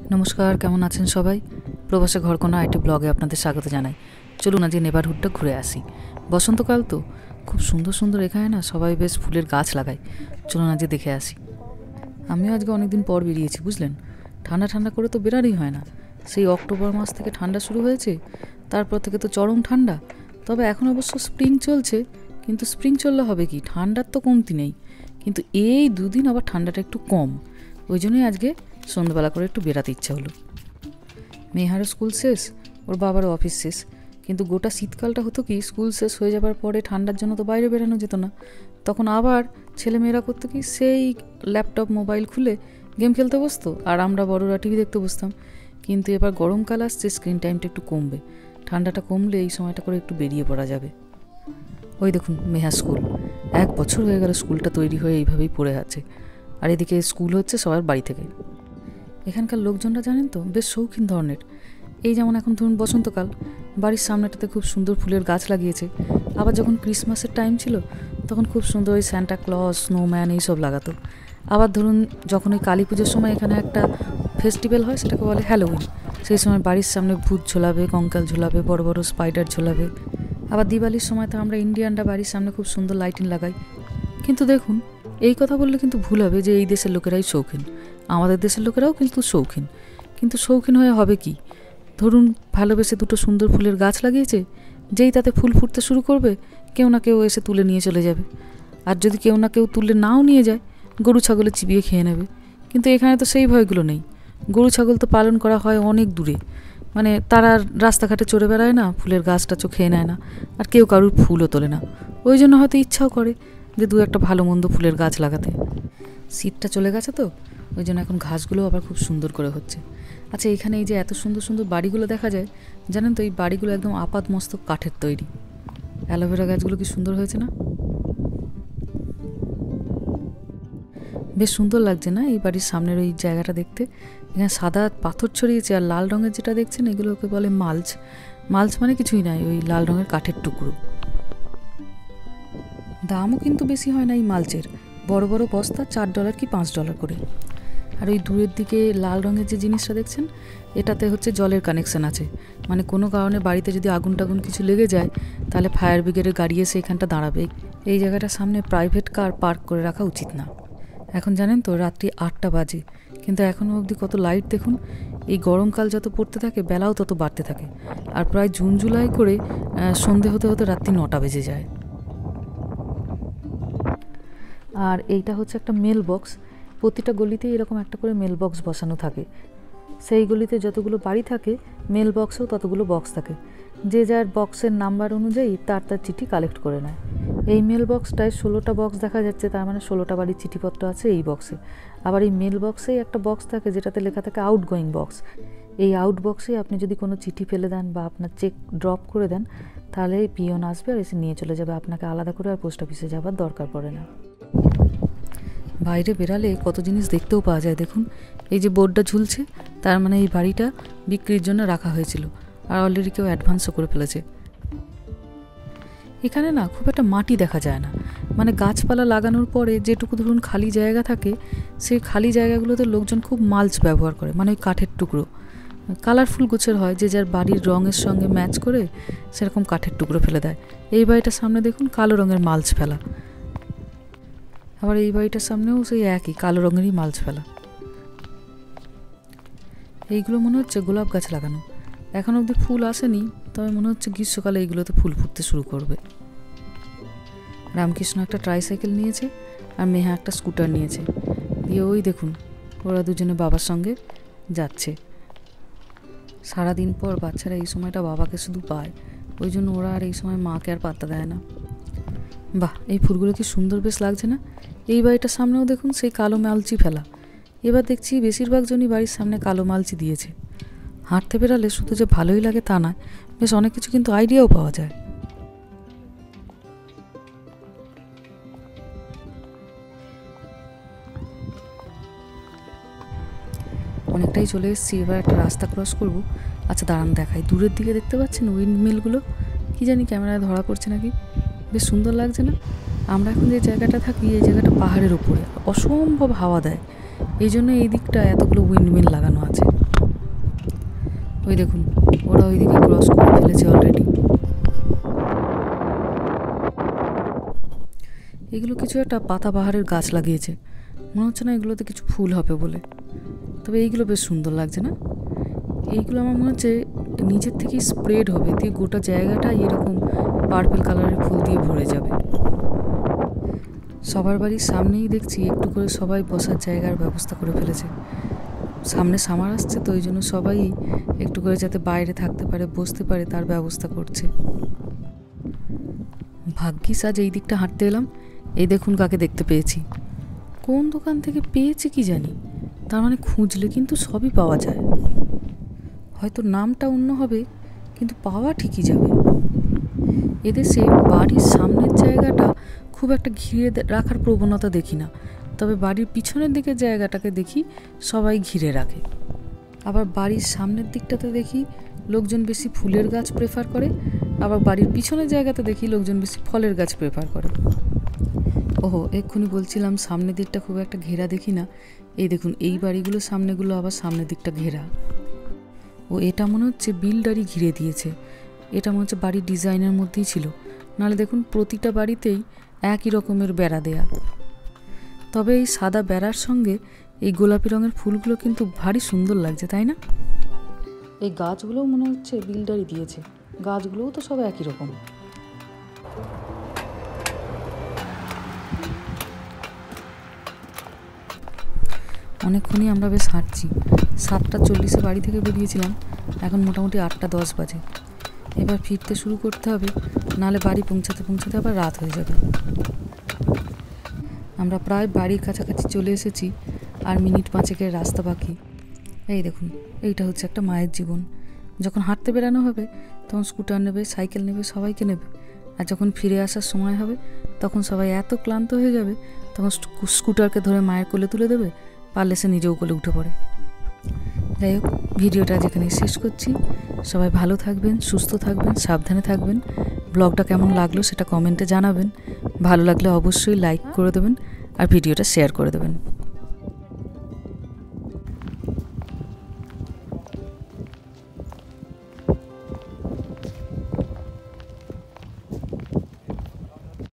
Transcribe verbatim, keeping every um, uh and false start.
নমস্কার, কেমন আছেন সবাই? প্রবাসে ঘরকোনা আইটি ব্লগে আপনাদের স্বাগত জানাই। চলুন আজকে নেবারহুডটা ঘুরে আসি। বসন্তকাল তো খুব সুন্দর সুন্দর এখানে না সবাই বেশ ফুলের গাছ লাগায়। চলুন আজকে দেখে আসি। আমিও আজকে অনেকদিন পর বেরিয়েছি, বুঝলেন। ঠান্ডা ঠান্ডা করে তো বেরারই হয় না। সেই অক্টোবর মাস থেকে ঠান্ডা শুরু হয়েছে, তারপর থেকে তো চরম ঠান্ডা। তবে এখন অবশ্য স্প্রিং চলছে, কিন্তু স্প্রিং চললে হবে কি, ঠান্ডার তো কমতি নেই। কিন্তু এই দুদিন আবার ঠান্ডাটা একটু কম, ওই জন্যই আজকে সন্ধ্যাবেলা করে একটু বেরাতে ইচ্ছা হলো। মেহারও স্কুল শেষ, ওর বাবারও অফিস শেষ, কিন্তু গোটা শীতকালটা হতো কি, স্কুল শেষ হয়ে যাবার পরে ঠান্ডার জন্য তো বাইরে বেরানো যেত না। তখন আবার ছেলেমেয়েরা করতো কি, সেই ল্যাপটপ মোবাইল খুলে গেম খেলতে বসতো, আর আমরা বড়রা টিভি দেখতে বসতাম। কিন্তু এবার গরমকাল আসছে, স্ক্রিন টাইমটা একটু কমবে। ঠান্ডাটা কমলে এই সময়টা করে একটু বেরিয়ে পড়া যাবে। ওই দেখুন মেহা স্কুল, এক বছর হয়ে গেল স্কুলটা তৈরি হয়ে এইভাবেই পড়ে আছে। আর এদিকে স্কুল হচ্ছে সবার বাড়ি থেকে। এখানকার লোকজনরা জানেন তো বেশ শৌখিন ধরনের। এই যেমন এখন ধরুন বসন্তকাল, বাড়ির সামনেটাতে খুব সুন্দর ফুলের গাছ লাগিয়েছে। আবার যখন ক্রিসমাসের টাইম ছিল, তখন খুব সুন্দর ওই স্যান্টা ক্লজ, স্নোম্যান এইসব লাগাতো। আবার ধরুন যখন ওই কালী পুজোর সময় এখানে একটা ফেস্টিভ্যাল হয়, সেটাকে বলে হ্যালোউইন, সেই সময় বাড়ির সামনে ভূত ঝোলাবে, কঙ্কাল ঝোলাবে, বড় বড় স্পাইডার ঝোলাবে। আবার দিওয়ালির সময় তো আমরা ইন্ডিয়ানরা বাড়ির সামনে খুব সুন্দর লাইটিং লাগাই। কিন্তু দেখুন, এই কথা বললে কিন্তু ভুল হবে যে এই দেশের লোকেরাই শৌখিন। আমাদের দেশের লোকেরাও কিন্তু শৌখিন, কিন্তু শৌখিন হয়ে হবে কি, ধরুন ভালোবেসে দুটো সুন্দর ফুলের গাছ লাগিয়েছে, যেই তাতে ফুল ফুটতে শুরু করবে, কেউ না কেউ এসে তুলে নিয়ে চলে যাবে। আর যদি কেউ না কেউ তুলে নাও নিয়ে যায়, গরু ছাগলে চিবিয়ে খেয়ে নেবে। কিন্তু এখানে তো সেই ভয়গুলো নেই। গরু ছাগল তো পালন করা হয় অনেক দূরে, মানে তারা রাস্তাঘাটে চড়ে বেড়ায় না, ফুলের গাছটা চো খেয়ে নেয় না, আর কেউ কারুর ফুলও তোলে না। ওই জন্য হয়তো ইচ্ছাও করে যে দু একটা ভালো মন্দ ফুলের গাছ লাগাতে। শীতটা চলে গেছে তো, ওই জন্য এখন ঘাসগুলো আবার খুব সুন্দর করে হচ্ছে। আচ্ছা, এখানে এই যে এত সুন্দর সুন্দর বাড়িগুলো দেখা যায়, জানেন তো এই বাড়িগুলো একদম আপাত মস্তক কাঠের তৈরি। অ্যালোভেরা গাছগুলো কি সুন্দর হয়েছে না? বেশ সুন্দর লাগছে না এই বাড়ির সামনের ওই জায়গাটা দেখতে? এখানে সাদা পাথর ছড়িয়েছে, আর লাল রঙের যেটা দেখছেন এগুলোকে বলে মালচ। মালচ মানে কিছুই নাই, ওই লাল রঙের কাঠের টুকরো। দামও কিন্তু বেশি হয় না এই মালচের। বড় বড় বস্তা চার ডলার কি পাঁচ ডলার করে। আর ওই দূরের দিকে লাল রঙের যে জিনিসটা দেখছেন, এটাতে হচ্ছে জলের কানেকশান আছে। মানে কোনো কারণে বাড়িতে যদি আগুন টাগুন কিছু লেগে যায়, তাহলে ফায়ার ব্রিগেডের গাড়ি এসে এখানটা দাঁড়াবে। এই জায়গাটার সামনে প্রাইভেট কার পার্ক করে রাখা উচিত না। এখন জানেন তো রাত্রি আটটা বাজে, কিন্তু এখনও অবধি কত লাইট দেখুন। এই গরমকাল যত পড়তে থাকে, বেলাও তত বাড়তে থাকে। আর প্রায় জুন জুলাই করে সন্ধে হতে হতে রাত্রি নটা বেজে যায়। আর এইটা হচ্ছে একটা মেল বক্স। প্রতিটা গলিতেই এরকম একটা করে মেল বক্স বসানো থাকে। সেই গলিতে যতগুলো বাড়ি থাকে, মেল বক্সেও ততগুলো বক্স থাকে। যে যার বক্সের নাম্বার অনুযায়ী তার তার চিঠি কালেক্ট করে নেয়। এই মেল বক্সটায় ষোলোটা বক্স দেখা যাচ্ছে, তার মানে ষোলোটা বাড়ির চিঠিপত্র আছে এই বক্সে। আবার এই মেল বক্সেই একটা বক্স থাকে যেটাতে লেখা থাকে আউট গোয়িং বক্স। এই আউট বক্সে আপনি যদি কোনো চিঠি ফেলে দেন বা আপনার চেক ড্রপ করে দেন, তাহলে পিয়ন আসবে আর এসে নিয়ে চলে যাবে। আপনাকে আলাদা করে আর পোস্ট অফিসে যাবার দরকার পড়ে না। বাইরে বেরালে কত জিনিস দেখতেও পাওয়া যায় দেখুন। এই যে বোর্ডটা ঝুলছে, তার মানে এই বাড়িটা বিক্রির জন্য রাখা হয়েছিল, আর অলরেডি কেউ অ্যাডভান্সও করে ফেলেছে। এখানে না খুব একটা মাটি দেখা যায় না, মানে গাছপালা লাগানোর পরে যেটুকু ধরুন খালি জায়গা থাকে, সেই খালি জায়গাগুলোতে লোকজন খুব মালচ ব্যবহার করে, মানে ওই কাঠের টুকরো কালারফুল গোছের হয়, যে যার বাড়ির রঙের সঙ্গে ম্যাচ করে সেরকম কাঠের টুকরো ফেলে দেয়। এই বাড়িটার সামনে দেখুন কালো রঙের মালচ ফেলা, আবার এই বাড়িটার সামনেও সেই একই কালো রঙেরই মালচ ফেলা। এইগুলো মনে হচ্ছে গোলাপ গাছ লাগানো। এখন অবধি ফুল আসেনি, তবে মনে হচ্ছে গ্রীষ্মকালে এইগুলোতে ফুল ফুটতে শুরু করবে। রামকৃষ্ণ একটা ট্রাইসাইকেল নিয়েছে, আর মেহা একটা স্কুটার নিয়েছে। দিয়ে ওই দেখুন ওরা দুজনে বাবার সঙ্গে যাচ্ছে। সারাদিন পর বাচ্চারা এই সময়টা বাবাকে শুধু পায়, ওই জন্য ওরা আর এই সময় মাকে আর পাত্তা দেয় না। বাহ, এই ফুলগুলো কি সুন্দর বেশ লাগছে না? এই বাড়িটার সামনেও দেখুন সেই কালো মালচি ফেলা। এবার দেখছি বেশিরভাগ জনই বাড়ির সামনে কালো মালচি দিয়েছে। হাঁটতে বেরালে শুধু যে ভালোই লাগে তা নয়, বেশ অনেক কিছু কিন্তু আইডিয়াও পাওয়া যায়। অনেকটাই চলে এসেছি, এবার একটা রাস্তা ক্রস করব। আচ্ছা দাঁড়ান দেখাই, দূরের দিকে দেখতে পাচ্ছেন উইন্ড মিলগুলো? কি জানি ক্যামেরায় ধরা পড়ছে নাকি, বেশ সুন্দর লাগছে না? আমরা এখন যে জায়গাটা থাকি, এই জায়গাটা পাহাড়ের উপরে, অসম্ভব হাওয়া দেয়, এই জন্য এই দিকটা এতগুলো উইন্ডমিল লাগানো আছে। ওই দেখুন ওরা ওইদিকে ক্রস করে ফেলেছে অলরেডি। এগুলো কিছু একটা পাতাবাহারের গাছ লাগিয়েছে, মনে হচ্ছে না এগুলোতে কিছু ফুল হবে বলে। তবে এইগুলো বেশ সুন্দর লাগছে না? এইগুলো আমার মনে হচ্ছে নিজের থেকেই স্প্রেড হবে, দিয়ে গোটা জায়গাটা এরকম পার্পল কালারের ফুল দিয়ে ভরে যাবে। সবার বাড়ির সামনেই দেখছি একটু করে সবাই বসার জায়গার ব্যবস্থা করে ফেলেছে। সামনে সামার আসছে তো ওই জন্য সবাই একটু করে যাতে বাইরে থাকতে পারে, বসতে পারে, তার ব্যবস্থা করছে। ভাগ্যিস আজ এই দিকটা হাঁটতে এলাম। এই দেখুন কাকে দেখতে পেয়েছি। কোন দোকান থেকে পেয়েছি কি জানি, তার মানে খুঁজলে কিন্তু সবই পাওয়া যায়। হয়তো নামটা অন্য হবে কিন্তু পাওয়া ঠিকই যাবে। এদেশে বাড়ির সামনের জায়গাটা খুব একটা ঘিরে রাখার প্রবণতা দেখি না, তবে বাড়ির পিছনের দিকের জায়গাটাকে দেখি সবাই ঘিরে রাখে। আবার বাড়ির সামনের দিকটাতে দেখি লোকজন বেশি ফুলের গাছ প্রেফার করে, আবার বাড়ির পিছনের জায়গাতে দেখি লোকজন বেশি ফলের গাছ প্রেফার করে। ওহো, এক্ষুনি বলছিলাম সামনের দিকটা খুব একটা ঘেরা দেখি না। এই দেখুন এই বাড়িগুলো সামনেগুলো আবার সামনের দিকটা ঘেরা। ও এটা মনে হচ্ছে বিল্ডারই ঘিরে দিয়েছে। এটা মনে হচ্ছে বাড়ির ডিজাইনের মধ্যেই ছিল, নাহলে দেখুন প্রতিটা বাড়িতেই একই রকমের বেড়া দেয়া। তবে এই সাদা বেড়ার সঙ্গে এই গোলাপি রঙের ফুলগুলো কিন্তু ভারী সুন্দর লাগছে, তাই না? এই গাছগুলোও মনে হচ্ছে বিল্ডারই দিয়েছে, গাছগুলোও তো সব একই রকম। অনেকক্ষণই আমরা বেশ হাঁটছি। সাতটা চল্লিশে বাড়ি থেকে বেরিয়েছিলাম, এখন মোটামুটি আটটা দশ বাজে। এবার ফিরতে শুরু করতে হবে, নাহলে বাড়ি পৌঁছাতে পৌঁছাতে আবার রাত হয়ে যাবে। আমরা প্রায় বাড়ির কাছাকাছি চলে এসেছি, আর মিনিট পাঁচেকের রাস্তা বাকি। এই দেখুন এইটা হচ্ছে একটা মায়ের জীবন। যখন হাঁটতে বেরানো হবে তখন স্কুটার নেবে, সাইকেল নেবে, সবাইকে নেবে। আর যখন ফিরে আসার সময় হবে তখন সবাই এত ক্লান্ত হয়ে যাবে, তখন স্কুটারকে ধরে মায়ের কোলে তুলে দেবে, পারলে সে নিজেও কোলে উঠে পড়ে। যাই হোক, ভিডিওটা যেখানে শেষ করছি। সবাই ভালো থাকবেন, সুস্থ থাকবেন, সাবধানে থাকবেন। ব্লগটা কেমন লাগলো সেটা কমেন্টে জানাবেন। ভালো লাগলে অবশ্যই লাইক করে দেবেন আর ভিডিওটা শেয়ার করে দেবেন।